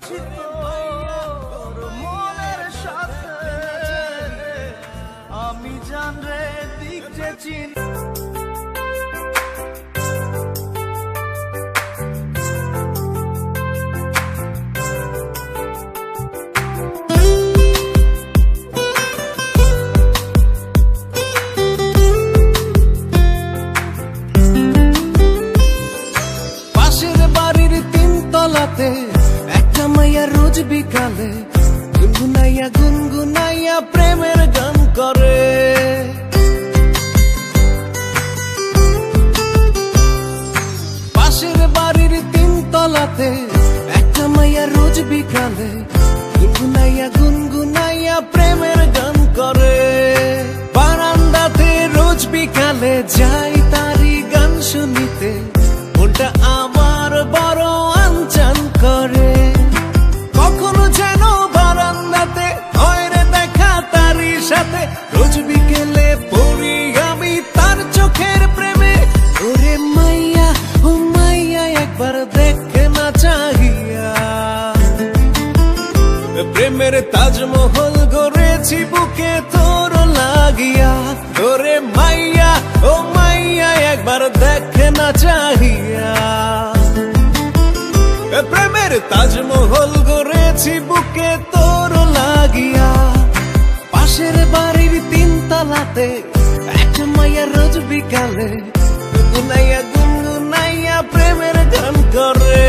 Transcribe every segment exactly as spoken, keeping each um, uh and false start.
আছি তোর মনের সাথে, আমি জানরে দিক যে চিনি। একটা মাইয়া রোজ বিকালে গুনগুনাইয়া গুনগুনাইয়া প্রেমের গান করে। পাশের বাড়ির তিন তলাতে একটা মাইয়া রোজ বিকালে গুনগুনাইয়া গুনগুনাইয়া প্রেমের গান করে। বারান্দাতে রোজ বিকালে যাই তারি গান শুনিতে, মনটা আমার বড় আনচান করে। কখনো যেন বারান্দাতে হয় রে দেখা তারি সাথে, রোজ বিকেলে পড়ি আমি তার চোখের প্রেমে। ওরে মাইয়া ও মাইয়া একবার দেখে না চাহিয়া, প্রেমের তাজমহল গড়েছি বুকে তোর লাগিয়া। ওরে মাইয়া ও মাইয়া একবার দেখে না চাহিয়া, প্রেমের তাজমহল গড়েছি বুকে তোর লাগিয়া। পাশের বাড়ির তিন তলাতে একটা মাইয়া রোজ বিকালে গুনগুনাইয়া গুনগুনাইয়া প্রেমের গান করে।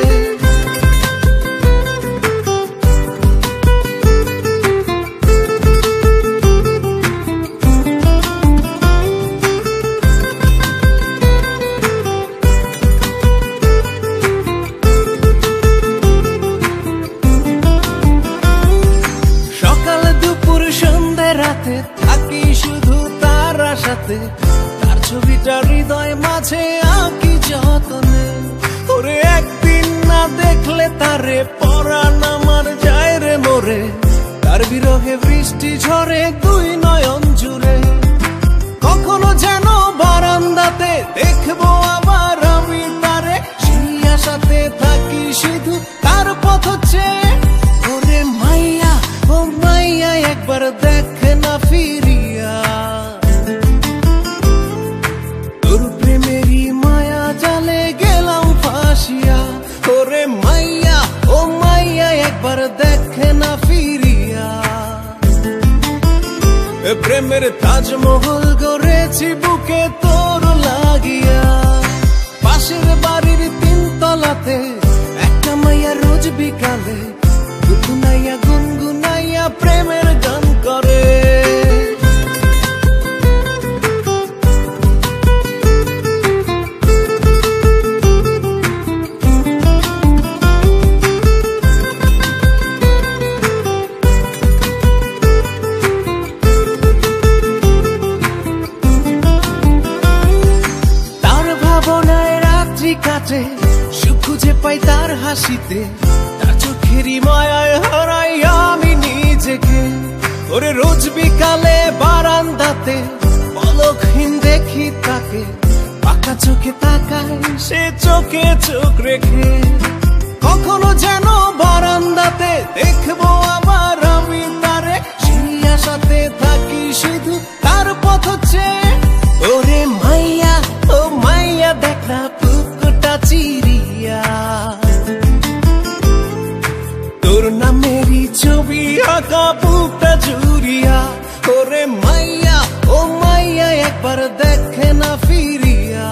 থাকি শুধু তার আশাতে, তার ছবিটা হৃদয় মাঝে আঁকি যতনে। ওরে একদিন না দেখলে তারে পরাণ আমার যায় রে মোরে, তার বিরহে বৃষ্টি ঝরে দুই নয়ন জুড়ে। কখনো যেন বারান্দাতে দেখবো আবার আমি তারে, সেই আশাতে থাকি শুধু তার পথ চেয়ে। ওরে মাইয়া ও মাইয়া একবার দেখে না ফিরিয়া, তোর প্রেমেরই মায়া জালে গেলাম ফাঁসিয়া। ওরে মাইয়া ও মাইয়া একবার দেখে না ফিরিয়া, প্রেমের তাজমহল গড়েছি বুকে তোর লাগিয়া। পাশের বাড়ির তিন তলাতে একটা মাইয়া রোজ বিকালে গুনগুনাইয়া গুনগুনাইয়া প্রেমের গান করে। তার ভাবনায় রাত্রি কাটে, সুখ খুঁজে পাই তার হাসিতে, তার চোখেরই মায়ায় হারাই আমি নিজেকে। ওরে রোজ বিকালে বারান্দাতে পলকহীন দেখি তাকে, পাকা চোখে তাকায় সে চোখে চোখ রেখে। কখনো যেন বারান্দাতে দেখবো আবার আমি তারে, সেই আশাতে থাকি শুধু তার পথ চেয়ে। ওরে মাইয়া ও মাইয়া দেখ না পুকুরটা চিরিয়া, তোর নামেরই ছবি আঁকা বুকটা জুড়িয়া। ওরে মাইয়া ও মাইয়া একবার দেখে না ফিরিয়া,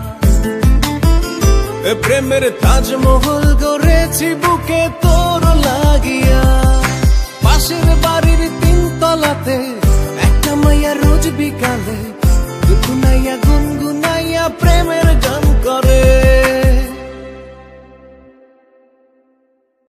প্রেমের তাজমহল গড়েছি বুকে তোর লাগিয়া। পাশের বাড়ির তিন তলাতে একটা মাইয়া রোজ বিকালে গুনগুনাইয়া গুনগুনাইয়া প্রেমের গান করে।